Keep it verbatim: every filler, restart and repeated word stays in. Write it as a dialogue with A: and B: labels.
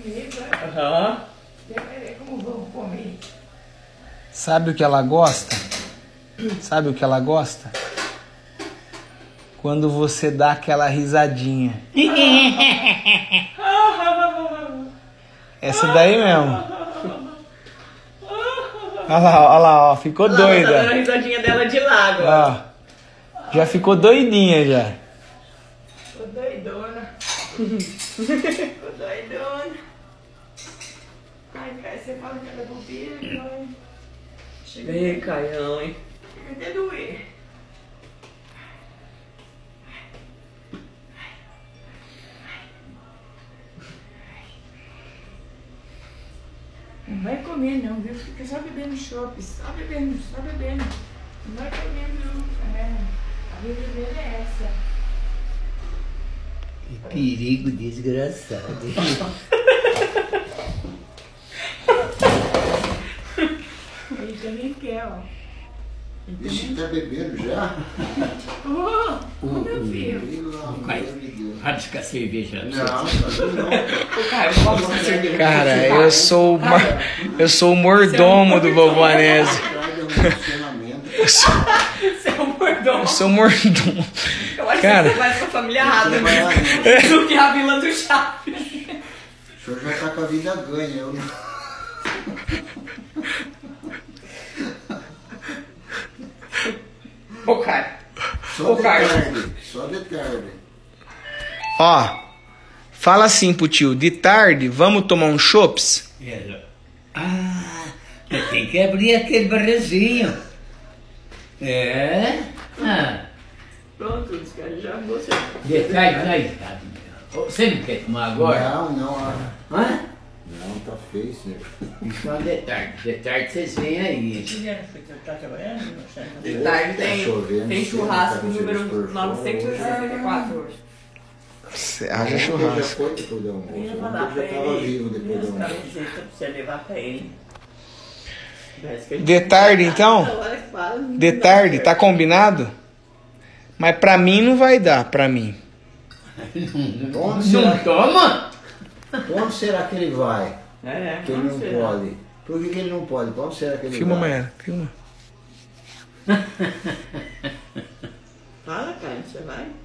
A: comer, vai.
B: Aham.
A: Uhum. Como vamos comer?
C: Sabe o que ela gosta? Sabe o que ela gosta? Quando você dá aquela risadinha. Essa daí mesmo. Olha lá, olha lá, ó, ficou
B: Olha lá,
C: doida.
B: tá dando a risadinha dela de lago.
C: Ó, já ficou doidinha já.
A: Tô doidona. Tô doidona. Ai, Caio, você fala que ela é bobeira, Caio.
B: Ei, Caião, hein?
A: Chega até doer. Não vai comer não, viu? Fica só bebendo chopp, só bebendo, só bebendo. Não vai comer não. É, a bebedeira é essa.
D: Que perigo desgraçado.
A: Ele também quer, ó.
E: Ixi, tá bebendo já?
A: Oh, oh, meu filho.
E: Pelo amor
D: Caio,
E: de Deus.
D: vai buscar cerveja.
E: Não, não.
B: O Caio, qual você cerveja?
C: Cara, eu sou uma, eu sou o mordomo do vovô Anesio. Eu sou,
B: Você é um mordomo.
C: eu sou mordomo.
B: Eu acho
C: Cara.
B: que você vai pra família errada, né? Do que a Vila do Chaves.
E: O senhor já tá com a vida ganha, eu não.
B: Ô, Caio.
E: Só
B: Ô,
E: de
B: Caio.
E: tarde, só de tarde.
C: Ó, fala assim pro tio, de tarde, vamos tomar um chopps?
D: Ela, ah, mas tem que abrir aquele barrezinho. É? Ah,
B: Pronto, os caras já você.
D: detalhe, detalhe. Você não quer tomar agora?
E: Não, não, ah,
D: Hã?
E: não, tá feio, senhor.
D: Então, de tarde. De tarde vocês vêm aí.
A: Tá trabalhando?
B: De tarde tem,
E: Tá chovendo,
B: tem
E: sim,
B: churrasco
E: tá
B: número
E: cheio de
B: novecentos e sessenta e quatro hoje.
C: Você haja
E: Já
C: churrasco.
E: foi depois do almoço,
A: Eu ia
E: ontem
A: mandar
E: já
A: pra
E: tava
A: ele.
E: vivo depois do
A: As
E: almoço.
A: camisetas pra você levar pra ele.
B: Parece que ele-
C: De tarde, então?
B: Agora fala, não
C: De
B: dá
C: tarde,
B: certo.
C: tá combinado? Mas pra mim não vai dar, pra mim.
E: Onde será,
D: Não toma?
E: onde será que ele vai?
B: É,
E: Que ele não
B: vamos ver.
E: pode? Por que, que ele não pode? Pra onde será que ele
C: Filma,
E: vai?
C: Maera, filma.
B: Fala, cara, você vai?